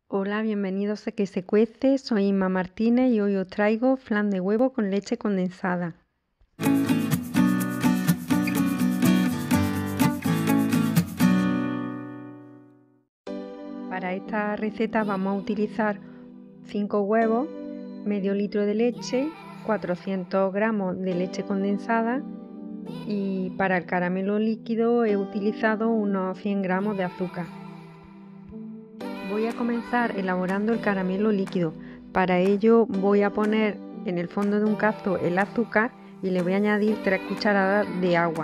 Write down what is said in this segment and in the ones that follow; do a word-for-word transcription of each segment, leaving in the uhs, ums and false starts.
Hola, bienvenidos a Que se cuece, soy Inma Martínez y hoy os traigo flan de huevo con leche condensada. Para esta receta vamos a utilizar cinco huevos, medio litro de leche, cuatrocientos gramos de leche condensada y para el caramelo líquido he utilizado unos cien gramos de azúcar. Voy a comenzar elaborando el caramelo líquido. Para ello voy a poner en el fondo de un cazo el azúcar y le voy a añadir tres cucharadas de agua.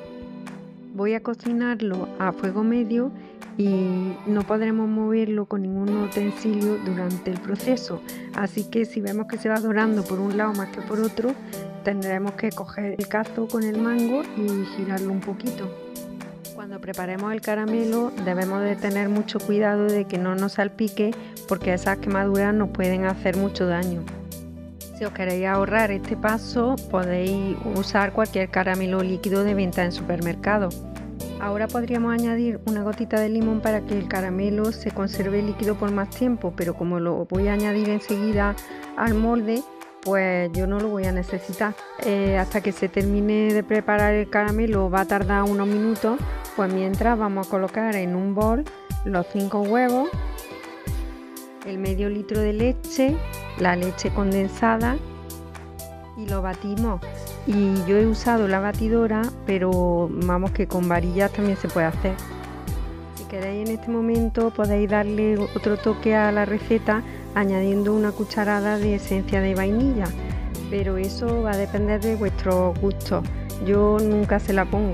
Voy a cocinarlo a fuego medio y no podremos moverlo con ningún utensilio durante el proceso, así que si vemos que se va dorando por un lado más que por otro, tendremos que coger el cazo con el mango y girarlo un poquito. Cuando preparemos el caramelo debemos de tener mucho cuidado de que no nos salpique, porque esas quemaduras nos pueden hacer mucho daño. Si os queréis ahorrar este paso, podéis usar cualquier caramelo líquido de venta en supermercado. Ahora podríamos añadir una gotita de limón para que el caramelo se conserve líquido por más tiempo, pero como lo voy a añadir enseguida al molde, pues yo no lo voy a necesitar. Eh, hasta que se termine de preparar el caramelo va a tardar unos minutos, pues mientras vamos a colocar en un bol los cinco huevos, el medio litro de leche, la leche condensada y lo batimos. Y yo he usado la batidora, pero vamos que con varillas también se puede hacer. Si queréis en este momento podéis darle otro toque a la receta añadiendo una cucharada de esencia de vainilla, pero eso va a depender de vuestros gustos. Yo nunca se la pongo.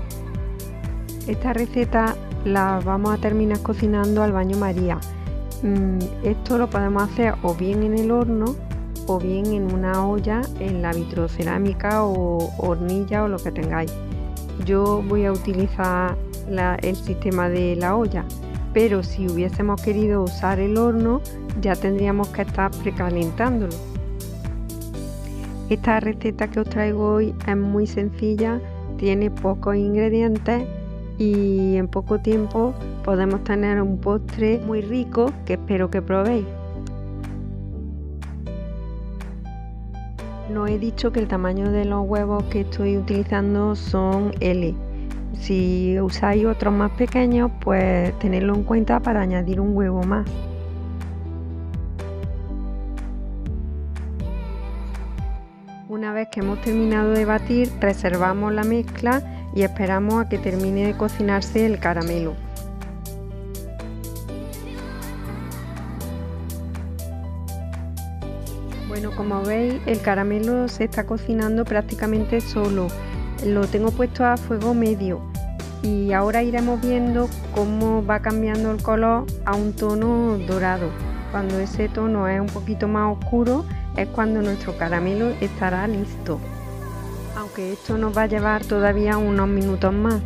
Esta receta la vamos a terminar cocinando al baño María. Esto lo podemos hacer o bien en el horno o bien en una olla en la vitrocerámica o hornilla o lo que tengáis. Yo voy a utilizar la, el sistema de la olla, pero si hubiésemos querido usar el horno ya tendríamos que estar precalentándolo. Esta receta que os traigo hoy es muy sencilla, tiene pocos ingredientes y en poco tiempo podemos tener un postre muy rico que espero que probéis. No he dicho que el tamaño de los huevos que estoy utilizando son L. Si usáis otros más pequeños, pues tenedlo en cuenta para añadir un huevo más. Una vez que hemos terminado de batir, reservamos la mezcla y esperamos a que termine de cocinarse el caramelo. Bueno, como veis, el caramelo se está cocinando prácticamente solo. Lo tengo puesto a fuego medio y ahora iremos viendo cómo va cambiando el color a un tono dorado. Cuando ese tono es un poquito más oscuro es cuando nuestro caramelo estará listo, aunque esto nos va a llevar todavía unos minutos más.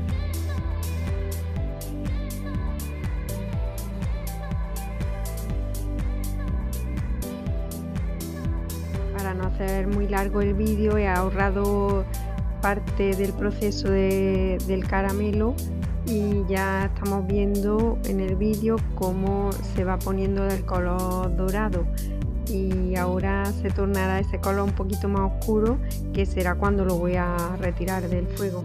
Para no hacer muy largo el vídeo, he ahorrado parte del proceso de, del caramelo y ya estamos viendo en el vídeo cómo se va poniendo el color dorado y ahora se tornará ese color un poquito más oscuro, que será cuando lo voy a retirar del fuego.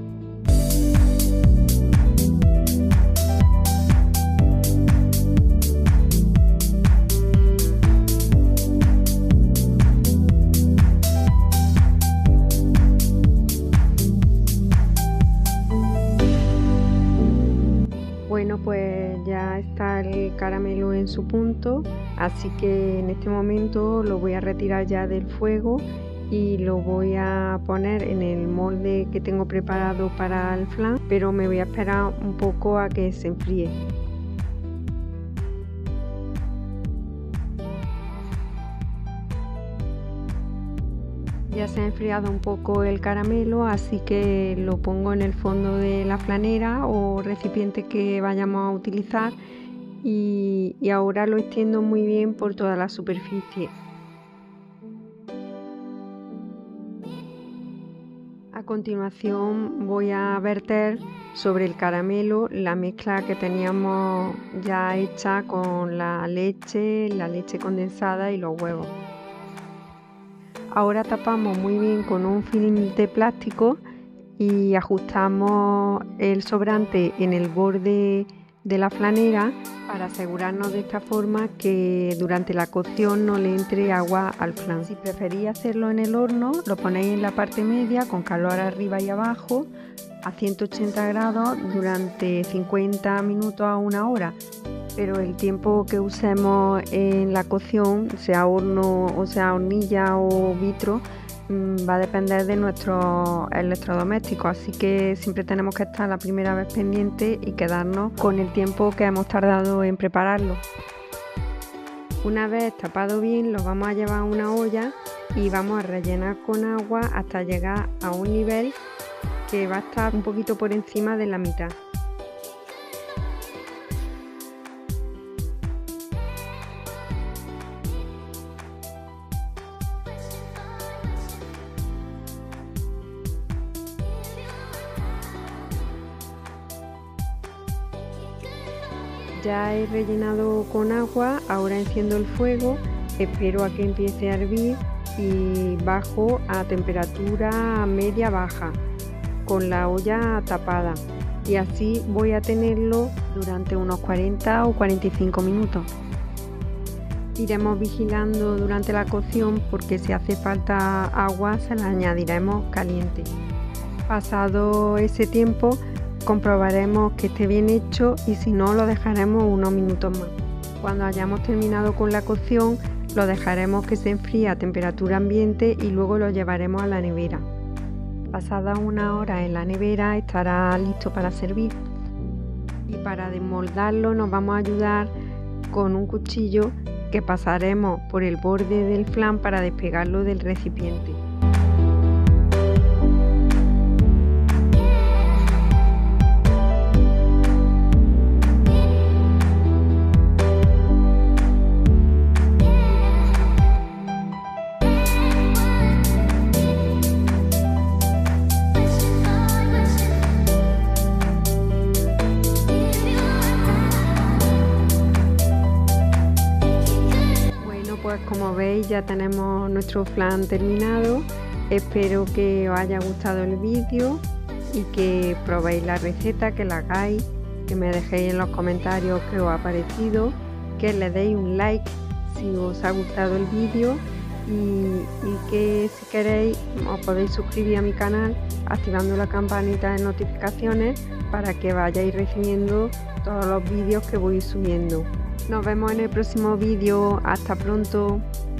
Bueno, pues ya está el caramelo en su punto, así que en este momento lo voy a retirar ya del fuego y lo voy a poner en el molde que tengo preparado para el flan, pero me voy a esperar un poco a que se enfríe. Ya se ha enfriado un poco el caramelo, así que lo pongo en el fondo de la flanera o recipiente que vayamos a utilizar y, y ahora lo extiendo muy bien por toda la superficie. A continuación voy a verter sobre el caramelo la mezcla que teníamos ya hecha con la leche, la leche condensada y los huevos. Ahora tapamos muy bien con un film de plástico y ajustamos el sobrante en el borde de la flanera para asegurarnos de esta forma que durante la cocción no le entre agua al flan. Si preferís hacerlo en el horno, lo ponéis en la parte media con calor arriba y abajo a ciento ochenta grados durante cincuenta minutos a una hora, pero el tiempo que usemos en la cocción, sea horno o sea hornilla o vitro, va a depender de nuestros electrodomésticos, así que siempre tenemos que estar la primera vez pendiente y quedarnos con el tiempo que hemos tardado en prepararlo. Una vez tapado bien, lo vamos a llevar a una olla y vamos a rellenar con agua hasta llegar a un nivel que va a estar un poquito por encima de la mitad. Ya he rellenado con agua, ahora enciendo el fuego, espero a que empiece a hervir y bajo a temperatura media baja con la olla tapada, y así voy a tenerlo durante unos cuarenta o cuarenta y cinco minutos. Iremos vigilando durante la cocción porque si hace falta agua se la añadiremos caliente. Pasado ese tiempo comprobaremos que esté bien hecho y si no lo dejaremos unos minutos más. Cuando hayamos terminado con la cocción lo dejaremos que se enfríe a temperatura ambiente y luego lo llevaremos a la nevera. Pasada una hora en la nevera estará listo para servir. Y para desmoldarlo nos vamos a ayudar con un cuchillo que pasaremos por el borde del flan para despegarlo del recipiente. Pues como veis ya tenemos nuestro flan terminado. Espero que os haya gustado el vídeo y que probéis la receta, que la hagáis, que me dejéis en los comentarios qué os ha parecido, que le deis un like si os ha gustado el vídeo y, y que si queréis os podéis suscribir a mi canal activando la campanita de notificaciones para que vayáis recibiendo todos los vídeos que voy subiendo. Nos vemos en el próximo vídeo. Hasta pronto.